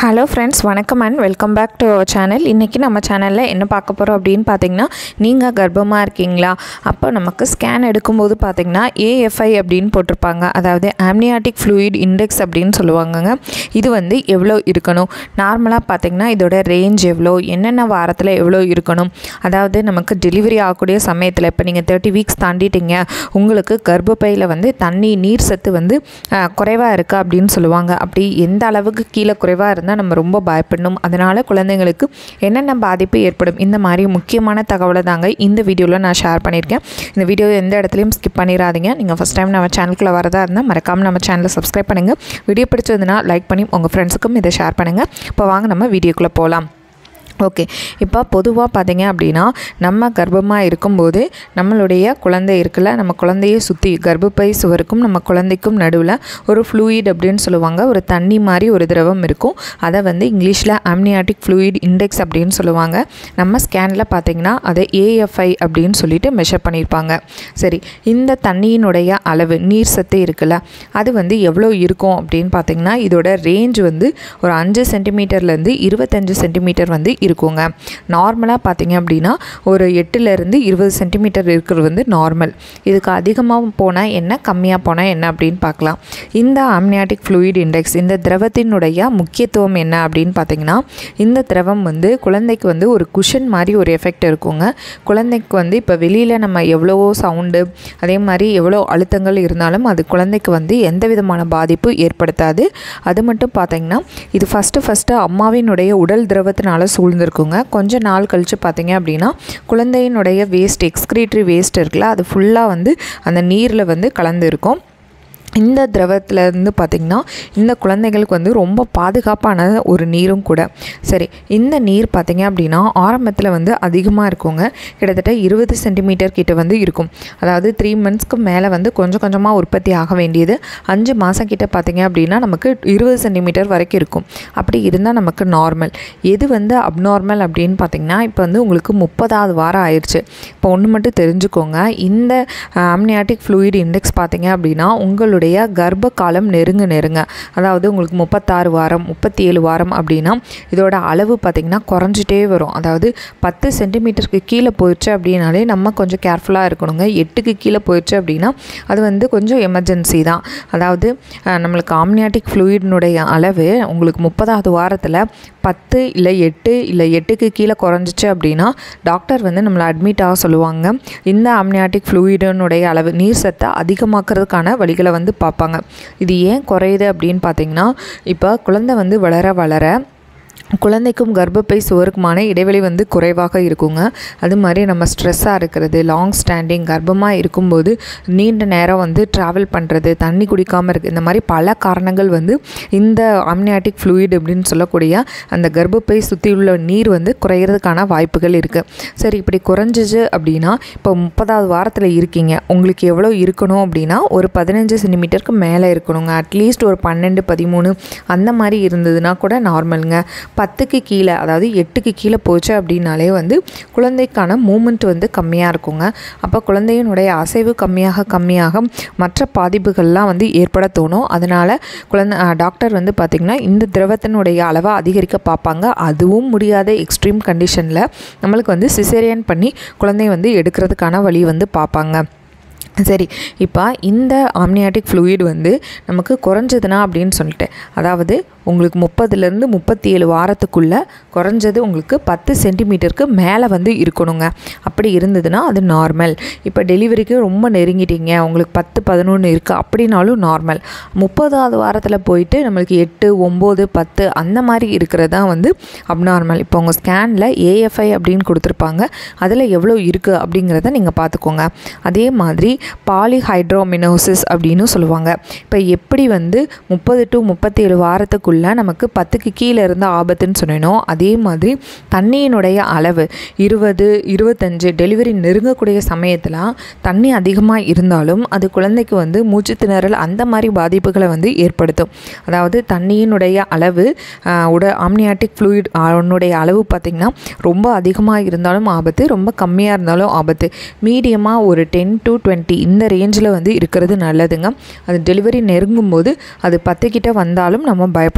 Hello ஃப்ரெண்ட்ஸ், வணக்கம் and welcome back to our channel. இன்றைக்கி நம்ம சேனலில் என்ன பார்க்க போகிறோம் அப்படின்னு பார்த்தீங்கன்னா, நீங்கள் கர்ப்பமாக இருக்கீங்களா? அப்போ நமக்கு ஸ்கேன் எடுக்கும்போது பார்த்தீங்கன்னா AFI அப்படின்னு போட்டிருப்பாங்க. அதாவது ஆம்னியாட்டிக் ஃப்ளூயிட் இண்டெக்ஸ் அப்படின்னு சொல்லுவாங்கங்க. இது வந்து எவ்வளோ இருக்கணும்? நார்மலாக பார்த்தீங்கன்னா இதோட ரேஞ்ச் எவ்வளோ, என்னென்ன வாரத்தில் எவ்வளோ இருக்கணும்? அதாவது நமக்கு டெலிவரி ஆகக்கூடிய சமயத்தில் இப்போ நீங்கள் 30 வீக்ஸ் தாண்டிட்டீங்க, உங்களுக்கு கர்ப்பப்பையில் வந்து நீர் சத்து வந்து குறைவாக இருக்குது அப்படின்னு சொல்லுவாங்க. அப்படி எந்த அளவுக்கு கீழே குறைவாக இருந்தால் நம்ம ரொம்ப பயப்படணும், அதனால் குழந்தைங்களுக்கு என்னென்ன பாதிப்பு ஏற்படும், இந்த மாதிரி முக்கியமான தகவலை தாங்க இந்த வீடியோவில் நான் ஷேர் பண்ணியிருக்கேன். இந்த வீடியோ எந்த இடத்துலையும் ஸ்கிப் பண்ணிடாதீங்க. நீங்கள் ஃபஸ்ட் டைம் நம்ம சேனலுக்குள்ளே வரதா இருந்தால் மறக்காமல் நம்ம சேனலை சப்ஸ்கிரைப் பண்ணுங்கள். வீடியோ பிடிச்சதுன்னா லைக் பண்ணி உங்கள் ஃப்ரெண்ட்ஸுக்கும் இதை ஷேர் பண்ணுங்கள். இப்போ வாங்க நம்ம வீடியோக்குள்ளே போகலாம். ஓகே, இப்போ பொதுவாக பார்த்தீங்க அப்படின்னா நம்ம கர்ப்பமாக இருக்கும்போது நம்மளுடைய குழந்தை இருக்குல்ல, நம்ம குழந்தையை சுற்றி கர்ப்பப்பை சுவருக்கும் நம்ம குழந்தைக்கும் நடுவில் ஒரு ஃப்ளூயிட் அப்படின்னு சொல்லுவாங்க, ஒரு தண்ணி மாதிரி ஒரு திரவம் இருக்கும். அதை வந்து இங்கிலீஷில் ஆம்னியாட்டிக் ஃப்ளூயிட் இண்டெக்ஸ் அப்படின்னு சொல்லுவாங்க. நம்ம ஸ்கேனில் பார்த்தீங்கன்னா அதை AFI அப்படின்னு சொல்லிட்டு மெஷர் பண்ணியிருப்பாங்க. சரி, இந்த தண்ணியினுடைய அளவு நீர் சத்து இருக்குல்ல, அது வந்து எவ்வளோ இருக்கும் அப்படின்னு பார்த்தீங்கன்னா இதோட ரேஞ்ச் வந்து ஒரு 5 சென்டிமீட்டர்லேருந்து 25 சென்டிமீட்டர் வந்து இருக்குங்க. நார்மலாக பார்த்தீங்க அப்படின்னா ஒரு 8லேருந்து 20 சென்டிமீட்டர் இருக்கிறது வந்து நார்மல். இதுக்கு அதிகமாக போனால் என்ன, கம்மியாக போனால் என்ன அப்படின்னு பார்க்கலாம். இந்த ஆம்னியாட்டிக் ஃப்ளூயிட் இண்டெக்ஸ், இந்த திரவத்தினுடைய முக்கியத்துவம் என்ன அப்படின்னு பார்த்தீங்கன்னா, இந்த திரவம் வந்து குழந்தைக்கு வந்து ஒரு குஷன் மாதிரி ஒரு எஃபெக்ட் இருக்குங்க. குழந்தைக்கு வந்து இப்போ வெளியில் நம்ம எவ்வளவோ சவுண்டு, அதே மாதிரி எவ்வளோ அழுத்தங்கள் இருந்தாலும் அது குழந்தைக்கு வந்து எந்த விதமான பாதிப்பு ஏற்படுத்தாது. அது மட்டும் பார்த்தீங்கன்னா இது ஃபஸ்ட்டு அம்மாவினுடைய உடல் திரவத்தினால சூழ்ந்திருக்குங்க. கொஞ்சம் நாள் கழித்து பார்த்தீங்க அப்படின்னா குழந்தையினுடைய வேஸ்ட், எக்ஸ்க்ரீட்டரி வேஸ்ட் இருக்குல்ல, அது ஃபுல்லாக வந்து அந்த நீரில் வந்து கலந்து இருக்கும். இந்த திரவத்திலேருந்து பார்த்திங்கன்னா இந்த குழந்தைகளுக்கு வந்து ரொம்ப பாதுகாப்பான ஒரு நீரும் கூட. சரி, இந்த நீர் பார்த்திங்க அப்படின்னா ஆரம்பத்தில் வந்து அதிகமாக இருக்குங்க. கிட்டத்தட்ட 20 சென்டிமீட்டர் கிட்ட வந்து இருக்கும். அதாவது 3 மந்த்ஸ்க்கு மேலே வந்து கொஞ்சம் கொஞ்சமாக உற்பத்தி ஆக வேண்டியது 5 மாதம் கிட்ட பார்த்திங்க அப்படின்னா நமக்கு 20 சென்டிமீட்டர் வரைக்கும் இருக்கும். அப்படி இருந்தால் நமக்கு நார்மல். எது வந்து அப்நார்மல் அப்படின்னு பார்த்திங்கன்னா, இப்போ வந்து உங்களுக்கு 30வது வாரம் ஆயிடுச்சு. இப்போ ஒன்று மட்டும் தெரிஞ்சுக்கோங்க, இந்த ஆம்னியாட்டிக் ஃப்ளூயிட் இண்டெக்ஸ் பார்த்திங்க அப்படின்னா உங்களுடைய கர்ப்ப காலம் நெருங்க, அதாவது உங்களுக்கு 36 வாரம் 37 வாரம் அப்படின்னா இதோட அளவு பார்த்திங்கன்னா குறைஞ்சிட்டே வரும். அதாவது 10 சென்டிமீட்டருக்கு கீழே போயிடுச்சு அப்படின்னாலே நம்ம கொஞ்சம் கேர்ஃபுல்லாக இருக்கணுங்க. 8க்கு கீழே போயிடுச்சு அப்படின்னா அது வந்து கொஞ்சம் எமர்ஜென்சி தான். அதாவது நம்மளுக்கு ஆம்னியாட்டிக் ஃப்ளூயிட்னுடைய அளவு உங்களுக்கு 30வது வாரத்தில் 10 இல்லை 8 இல்லை 8க்கு கீழே குறைஞ்சிச்சு அப்படின்னா டாக்டர் வந்து நம்மளை அட்மிட் ஆக சொல்லுவாங்க. இந்த ஆம்னியாட்டிக் ஃப்ளூயிடனுடைய அளவு நீர் சத்தை அதிகமாக்குறதுக்கான வழிகளை வந்து பார்ப்பாங்க. இது ஏன் குறையுது அப்படின்னு பார்த்தீங்கன்னா, இப்போ குழந்தை வந்து வளர குழந்தைக்கும் கர்ப்பப்பை சுவருக்குமான இடைவெளி வந்து குறைவாக இருக்குங்க. அது மாதிரி நம்ம ஸ்ட்ரெஸ்ஸாக இருக்கிறது, லாங் ஸ்டாண்டிங் கர்ப்பமாக இருக்கும்போது நீண்ட நேரம் வந்து ட்ராவல் பண்ணுறது, தண்ணி குடிக்காமல் இருக்குது, இந்த மாதிரி பல காரணங்கள் வந்து இந்த ஆம்னியாட்டிக் ஃப்ளூயிட் அப்படின்னு சொல்லக்கூடிய அந்த கர்ப்பப்பை சுற்றியுள்ள நீர் வந்து குறையிறதுக்கான வாய்ப்புகள் இருக்குது. சரி, இப்படி குறைஞ்சிச்சு அப்படின்னா இப்போ 30வது வாரத்தில் இருக்கீங்க, உங்களுக்கு எவ்வளோ இருக்கணும் அப்படின்னா ஒரு 15 சென்டிமீட்டருக்கு மேலே இருக்கணுங்க. அட்லீஸ்ட் ஒரு 12 13 அந்த மாதிரி இருந்ததுன்னா கூட நார்மலுங்க. 10க்கு கீழே, அதாவது 8க்கு கீழே போச்சு அப்படின்னாலே வந்து குழந்தைக்கான மூமெண்ட் வந்து கம்மியாக இருக்குங்க. அப்போ குழந்தையினுடைய அசைவு கம்மியாக மற்ற பாதிப்புகள்லாம் வந்து ஏற்பட தோணும். அதனால் டாக்டர் வந்து பார்த்திங்கன்னா இந்த திரவத்தினுடைய அளவை அதிகரிக்க பார்ப்பாங்க. அதுவும் முடியாத எக்ஸ்ட்ரீம் கண்டிஷனில் நம்மளுக்கு வந்து சிசேரியன் பண்ணி குழந்தைய வந்து எடுக்கிறதுக்கான வழி வந்து பார்ப்பாங்க. சரி, இப்போ இந்த ஆம்னியாட்டிக் ஃப்ளூயிட் வந்து நமக்கு குறைஞ்சதுன்னா அப்படின்னு சொல்லிட்டு, அதாவது உங்களுக்கு 30லேருந்து 37 வாரத்துக்குள்ளே குறைஞ்சது உங்களுக்கு 10 சென்டிமீட்டருக்கு மேலே வந்து இருக்கணுங்க. அப்படி இருந்ததுன்னா அது நார்மல். இப்போ டெலிவரிக்கு ரொம்ப நெருங்கிட்டீங்க, உங்களுக்கு 10 11 இருக்குது அப்படின்னாலும் நார்மல். 30வது வாரத்தில் போயிட்டு நம்மளுக்கு 8 9 10 அந்த மாதிரி இருக்கிறது தான் வந்து அப்நார்மல். இப்போ உங்கள் ஸ்கேனில் AFI அப்படின்னு கொடுத்துருப்பாங்க, அதில் எவ்வளோ இருக்குது அப்படிங்கிறத நீங்கள் பார்த்துக்கோங்க. அதே மாதிரி பாலிஹைட்ரோமினோசிஸ் அப்படின்னு சொல்லுவாங்க. இப்போ எப்படி வந்து 30 to 37 வாரத்துக்குள்ளே நமக்கு 10க்கு கீழே இருந்த ஆபத்துன்னு சொன்னோம், அதே மாதிரி தண்ணியினுடைய அளவு 20 25 டெலிவரி நெருங்கக்கூடிய சமயத்தில் தண்ணி அதிகமாக இருந்தாலும் அது குழந்தைக்கு வந்து மூச்சு திணறல் அந்த மாதிரி பாதிப்புகளை வந்து ஏற்படுத்தும். அதாவது தண்ணியினுடைய அளவு ஆம்னியாட்டிக் ஃப்ளூயிட் அவனுடைய அளவு பார்த்திங்கன்னா ரொம்ப அதிகமாக இருந்தாலும் ஆபத்து, ரொம்ப கம்மியாக இருந்தாலும் ஆபத்து. மீடியமாக ஒரு 10 to 20 இந்த ரேஞ்சில் வந்து இருக்கிறது நல்லதுங்க. அது டெலிவரி நெருங்கும் போது அது 10 கிட்ட வந்தாலும் நம்ம பயப்பட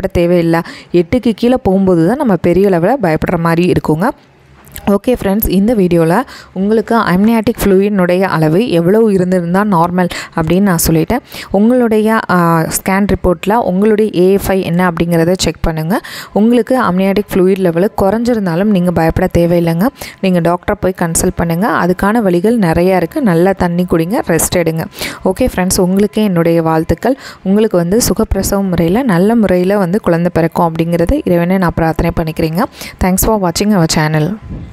பயப்பட தேவையில்லை. 8க்கு கீழே போகும்போது தான் நம்ம பெரிய லெவலில் பயப்படுற மாதிரி இருக்குங்க. ஓகே ஃப்ரெண்ட்ஸ், இந்த வீடியோவில் உங்களுக்கு அம்னியாட்டிக் ஃப்ளூயினுடைய அளவு எவ்வளோ இருந்திருந்தால் நார்மல் அப்படின்னு நான் சொல்லிட்டேன். உங்களுடைய ஸ்கேன் ரிப்போர்ட்டில் உங்களுடைய ஏஎஃப்ஐ என்ன அப்படிங்கிறத செக் பண்ணுங்கள். உங்களுக்கு அம்னியாட்டிக் ஃப்ளூயிட் லெவலு குறைஞ்சிருந்தாலும் நீங்கள் பயப்பட தேவையில்லைங்க. நீங்கள் டாக்டரை போய் கன்சல்ட் பண்ணுங்கள். அதுக்கான வழிகள் நிறையா இருக்குது. நல்லா தண்ணி குடிங்க, ரெஸ்ட் எடுங்க. ஓகே ஃப்ரெண்ட்ஸ், உங்களுக்கே என்னுடைய வாழ்த்துக்கள். உங்களுக்கு சுகப்பிரசவ முறையில் நல்ல முறையில் குழந்தை பிறக்கும் அப்படிங்கிறது இறைவனை நான் பிரார்த்தனை பண்ணிக்கிறேங்க. தேங்க்ஸ் ஃபார் வாட்சிங் அவர் சேனல்.